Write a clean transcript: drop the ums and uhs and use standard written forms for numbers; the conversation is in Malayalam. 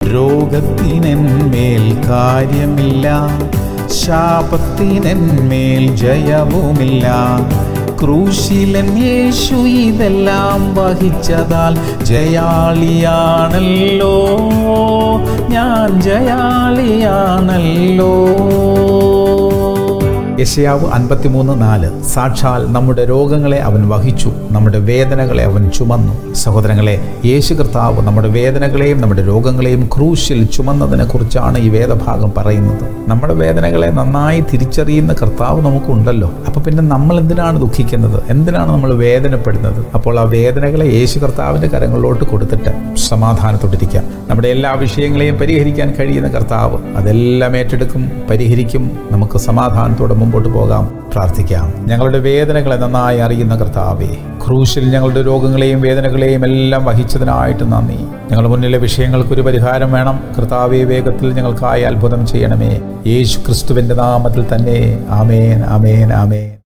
രോഗത്തിനെന്മേൽ കാര്യമില്ല, ശാപത്തിനെന്മേൽ ജയവുമില്ല. ക്രൂശിലൻ യേശു ഇതെല്ലാം വഹിച്ചതാൽ ജയാളിയാണല്ലോ, ഞാൻ ജയാളിയാണല്ലോ. യെശയ്യാവ് 53:4. സാക്ഷാൽ നമ്മുടെ രോഗങ്ങളെ അവൻ വഹിച്ചു, നമ്മുടെ വേദനകളെ അവൻ ചുമന്നു. സഹോദരങ്ങളെ, യേശു കർത്താവ് നമ്മുടെ വേദനകളെയും നമ്മുടെ രോഗങ്ങളെയും ക്രൂശിൽ ചുമന്നതിനെ കുറിച്ചാണ് ഈ വേദഭാഗം പറയുന്നത്. നമ്മുടെ വേദനകളെ നന്നായി തിരിച്ചറിയുന്ന കർത്താവ് നമുക്കുണ്ടല്ലോ. അപ്പൊ പിന്നെ നമ്മൾ എന്തിനാണ് ദുഃഖിക്കുന്നത്? എന്തിനാണ് നമ്മൾ വേദനപ്പെടുന്നത്? അപ്പോൾ ആ വേദനകളെ യേശു കർത്താവിന്റെ കരങ്ങളിലോട്ട് കൊടുത്തിട്ട് സമാധാനത്തോട്ടിരിക്കാം. നമ്മുടെ എല്ലാ വിഷയങ്ങളെയും പരിഹരിക്കാൻ കഴിയുന്ന കർത്താവ് അതെല്ലാം ഏറ്റെടുക്കും, പരിഹരിക്കും. നമുക്ക് സമാധാനത്തോടെ മുമ്പോട്ട് പോകാം, പ്രാർത്ഥിക്കാം. ഞങ്ങളുടെ വേദനകളെ നന്നായി അറിയുന്ന കർത്താവേ, ക്രൂശിൽ ഞങ്ങളുടെ രോഗങ്ങളെയും വേദനകളെയും എല്ലാം വഹിച്ചതിനായിട്ട് നന്ദി. ഞങ്ങളുടെ മുന്നിലെ വിഷയങ്ങൾക്കൊരു പരിഹാരം വേണം കർത്താവേ. വേഗത്തിൽ ഞങ്ങൾക്കായി അത്ഭുതം ചെയ്യണമേ. യേശു ക്രിസ്തുവിന്റെ നാമത്തിൽ തന്നെ. ആമേൻ, ആമേൻ, ആമേൻ.